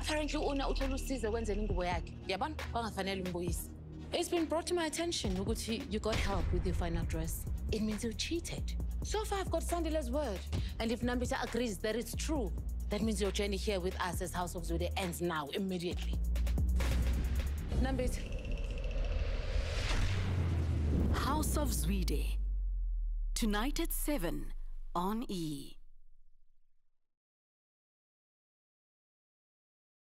apparently una uthola usizo kwenzela ingubo yakhe. Yabona? Bangafanele umbuyise. It's been brought to my attention ukuthi you got help with your final dress. It means you cheated. So far I've got Sandila's word. And if Nambita agrees that it's true, that means your journey here with us as House of Zwide ends now, immediately. Nambita. House of Zwide. Tonight at 7 on E!